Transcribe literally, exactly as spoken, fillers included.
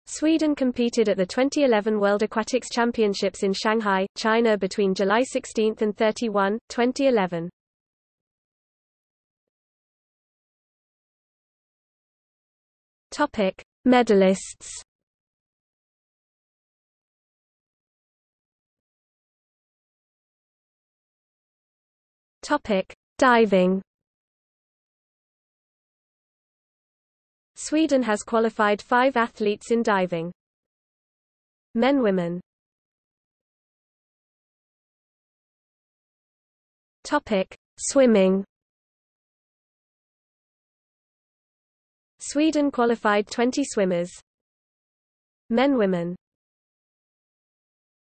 Sweden competed at the twenty eleven World Aquatics Championships in Shanghai, China between July sixteenth and thirty-first, twenty eleven. Topic: Medalists. Topic: Diving. Sweden has qualified five athletes in diving. Men, women. Topic: Swimming. Sweden qualified twenty swimmers. Men, women.